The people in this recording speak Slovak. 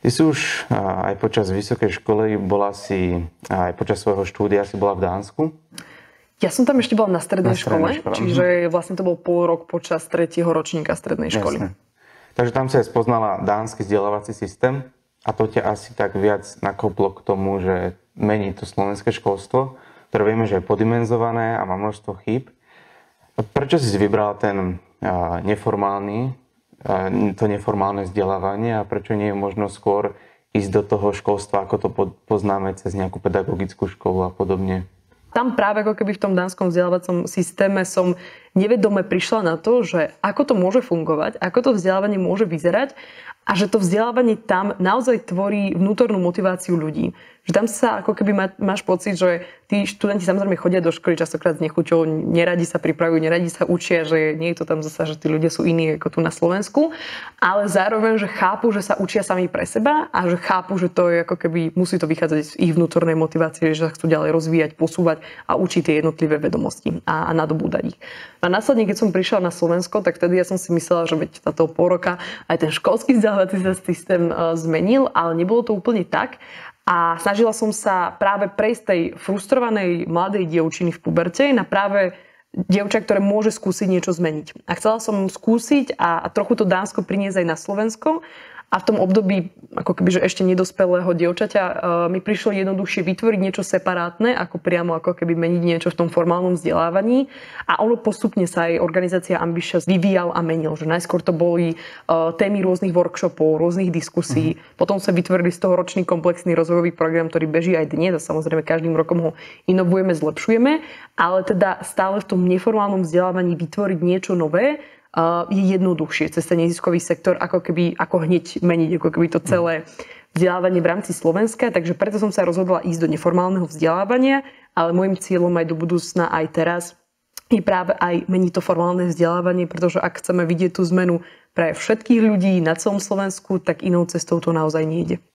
Ty si už aj počas vysokej školy aj počas svojho štúdia si bola v Dánsku? Ja som tam ešte bola na strednej škole, čiže vlastne to bol pol rok počas 3. ročníka strednej školy. Jasne. Takže tam si aj spoznala dánsky vzdelávací systém a to ťa asi tak viac nakoplo k tomu, že mení to slovenské školstvo, ktoré vieme, že je podimenzované a má množstvo chýb. Prečo si vybrala ten to neformálne vzdelávanie a prečo nie je možno skôr ísť do toho školstva, ako to poznáme cez nejakú pedagogickú školu a podobne? Tam práve ako keby v tom dánskom vzdelávacom systéme som nevedome prišla na to, že ako to môže fungovať, ako to vzdelávanie môže vyzerať a že to vzdelávanie tam naozaj tvorí vnútornú motiváciu ľudí. Že tam sa ako keby máš pocit, že tí študenti samozrejme chodia do školy častokrát s nechuťou, neradi sa pripravujú, neradi sa učia, že nie je to tam zasa, že tí ľudia sú iní ako tu na Slovensku, ale zároveň, že chápu, že sa učia sami pre seba a že chápu, že to je ako keby musí to vychádzať z ich vnútornej motivácie, že sa chcú ďalej rozvíjať, posúvať a učiť tie jednotlivé vedomosti a nadobúdať ich. A následne, keď som prišla na Slovensko, tak vtedy ja som si myslela, že veď za toho pol roka aj ten školský vzdelávací systém zmenil, ale nebolo to úplne tak. A snažila som sa práve prejsť tej frustrovanej mladej dievčiny v puberte na práve dievča, ktoré môže skúsiť niečo zmeniť. A chcela som skúsiť a trochu to Dánsko priniesť aj na Slovensko. A v tom období, ako keby, že ešte nedospelého dievčaťa, mi prišlo jednoduchšie vytvoriť niečo separátne, ako priamo ako keby meniť niečo v tom formálnom vzdelávaní. A ono postupne sa aj organizácia Ambitious vyvíjal a menil. Že najskôr to boli témy rôznych workshopov, rôznych diskusí. Potom sa vytvorili z toho ročný komplexný rozvojový program, ktorý beží aj dnes. A samozrejme každým rokom ho inovujeme, zlepšujeme. Ale teda stále v tom neformálnom vzdelávaní vytvoriť niečo nové je jednoduchšie cez ten neziskový sektor, ako hneď meniť ako keby to celé vzdelávanie v rámci Slovenska. Takže preto som sa rozhodla ísť do neformálneho vzdelávania, ale môjim cieľom aj do budúcna aj teraz je práve aj meniť to formálne vzdelávanie, pretože ak chceme vidieť tú zmenu pre všetkých ľudí na celom Slovensku, tak inou cestou to naozaj nejde.